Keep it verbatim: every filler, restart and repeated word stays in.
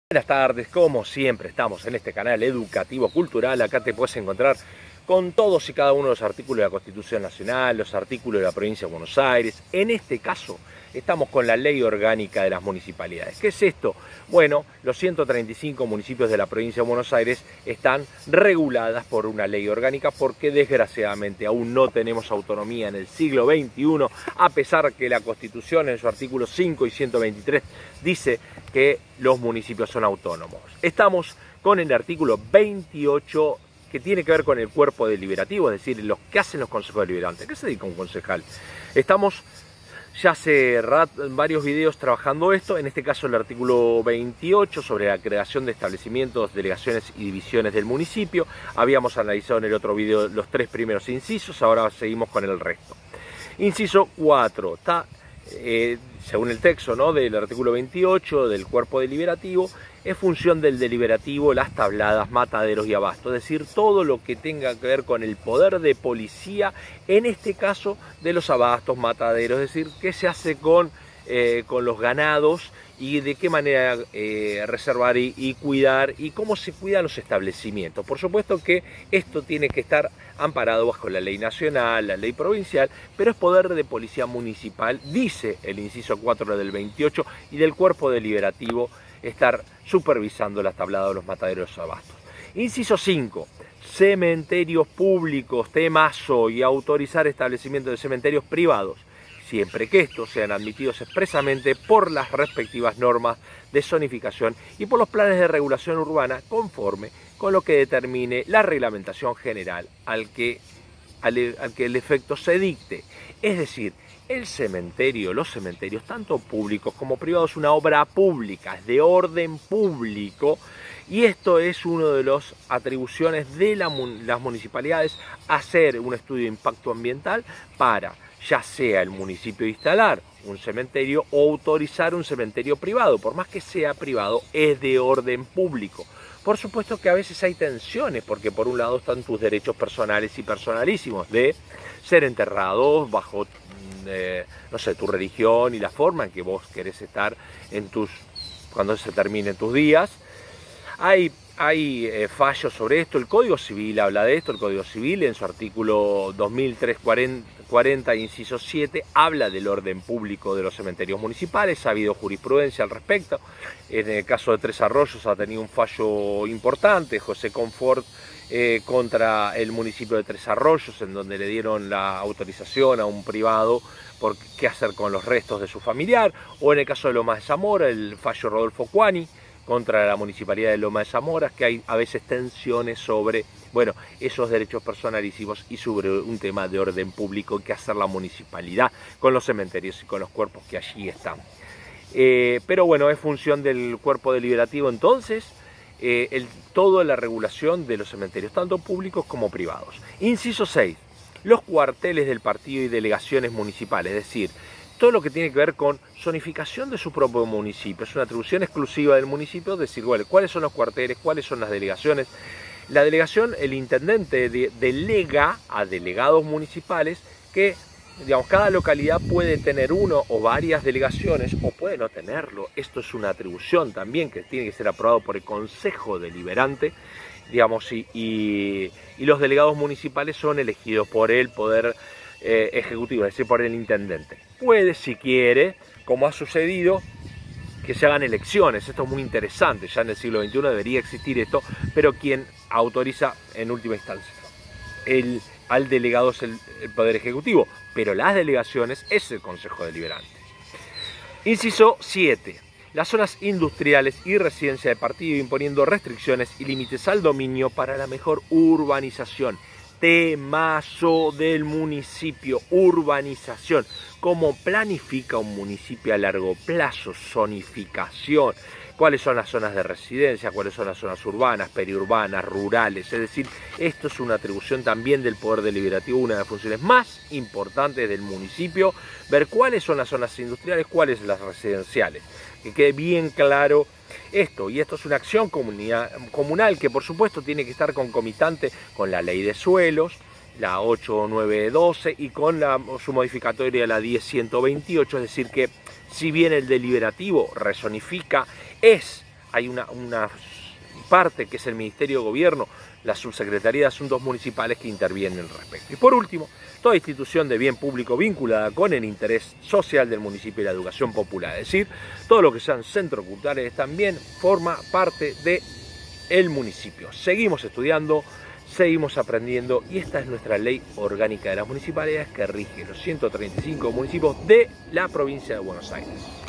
Buenas tardes, como siempre estamos en este canal educativo cultural. Acá te puedes encontrar con todos y cada uno de los artículos de la Constitución Nacional, los artículos de la Provincia de Buenos Aires. En este caso estamos con la Ley Orgánica de las Municipalidades. ¿Qué es esto? Bueno, los ciento treinta y cinco municipios de la Provincia de Buenos Aires están reguladas por una ley orgánica porque desgraciadamente aún no tenemos autonomía en el siglo veintiuno, a pesar que la Constitución en su artículo cinco y ciento veintitrés dice que los municipios son autónomos. Estamos con el artículo veintiocho, que tiene que ver con el cuerpo deliberativo, es decir, los que hacen los consejos deliberantes. ¿Qué se dedica un concejal? Estamos ya hace rato, en varios videos trabajando esto, en este caso el artículo veintiocho sobre la creación de establecimientos, delegaciones y divisiones del municipio. Habíamos analizado en el otro video los tres primeros incisos, ahora seguimos con el resto. Inciso cuatro, está, eh, según el texto, ¿no?, del artículo veintiocho del cuerpo deliberativo, es función del deliberativo las tabladas, mataderos y abastos, es decir, todo lo que tenga que ver con el poder de policía, en este caso de los abastos, mataderos, es decir, qué se hace con, eh, con los ganados y de qué manera eh, reservar y, y cuidar y cómo se cuidan los establecimientos. Por supuesto que esto tiene que estar amparado bajo la ley nacional, la ley provincial, pero es poder de policía municipal, dice el inciso cuatro del veintiocho, y del cuerpo deliberativo estar supervisando las tabladas de los mataderos y abastos. Inciso cinco. Cementerios públicos, temazo, y autorizar establecimientos de cementerios privados, siempre que estos sean admitidos expresamente por las respectivas normas de zonificación y por los planes de regulación urbana, conforme con lo que determine la reglamentación general al que, al, al que el efecto se dicte. Es decir, el cementerio, los cementerios, tanto públicos como privados, es una obra pública, es de orden público, y esto es una de las atribuciones de la, las municipalidades, hacer un estudio de impacto ambiental para, ya sea el municipio instalar un cementerio o autorizar un cementerio privado. Por más que sea privado, es de orden público. Por supuesto que a veces hay tensiones, porque por un lado están tus derechos personales y personalísimos de ser enterrados bajo, eh, no sé, tu religión y la forma en que vos querés estar en tus, cuando se terminen tus días. Hay, hay eh, fallos sobre esto, el Código Civil habla de esto, el Código Civil en su artículo dos mil trescientos cuarenta, inciso siete, habla del orden público de los cementerios municipales. Ha habido jurisprudencia al respecto. En el caso de Tres Arroyos ha tenido un fallo importante, José Confort, eh, contra el municipio de Tres Arroyos, en donde le dieron la autorización a un privado por qué hacer con los restos de su familiar. O en el caso de Lomas de Zamora, el fallo Rodolfo Cuani contra la Municipalidad de Lomas de Zamora, que hay a veces tensiones sobre, bueno, esos derechos personalísimos y sobre un tema de orden público que hacer la municipalidad con los cementerios y con los cuerpos que allí están. Eh, pero bueno, es función del cuerpo deliberativo entonces eh, el, toda la regulación de los cementerios, tanto públicos como privados. Inciso seis. Los cuarteles del partido y delegaciones municipales, es decir, todo lo que tiene que ver con zonificación de su propio municipio. Es una atribución exclusiva del municipio decir, bueno, cuáles son los cuarteles, cuáles son las delegaciones. La delegación, el intendente de, delega a delegados municipales que, digamos, cada localidad puede tener uno o varias delegaciones o puede no tenerlo. Esto es una atribución también que tiene que ser aprobado por el Consejo Deliberante, digamos, y, y, y los delegados municipales son elegidos por el Poder eh, Ejecutivo, es decir, por el intendente. Puede, si quiere, como ha sucedido, que se hagan elecciones. Esto es muy interesante, ya en el siglo veintiuno debería existir esto, pero quien autoriza en última instancia el, al delegado es el, el Poder Ejecutivo, pero las delegaciones es el Consejo Deliberante. Inciso siete. Las zonas industriales y residencia de partido, imponiendo restricciones y límites al dominio para la mejor urbanización. Temazo del municipio, urbanización. ¿Cómo planifica un municipio a largo plazo? Zonificación. ¿Cuáles son las zonas de residencia? ¿Cuáles son las zonas urbanas, periurbanas, rurales? Es decir, esto es una atribución también del Poder Deliberativo, una de las funciones más importantes del municipio, ver cuáles son las zonas industriales, cuáles las residenciales. Que quede bien claro esto, y esto es una acción comunal que por supuesto tiene que estar concomitante con la ley de suelos, la ocho mil novecientos doce, y con la, su modificatoria, la diez mil ciento veintiocho, es decir que si bien el deliberativo rezonifica, es hay una, una parte que es el Ministerio de Gobierno, la Subsecretaría de Asuntos Municipales, que intervienen al respecto. Y por último, toda institución de bien público vinculada con el interés social del municipio y la educación popular, es decir, todo lo que sean centros culturales también forma parte del municipio. Seguimos estudiando, seguimos aprendiendo y esta es nuestra ley orgánica de las municipalidades que rige los ciento treinta y cinco municipios de la provincia de Buenos Aires.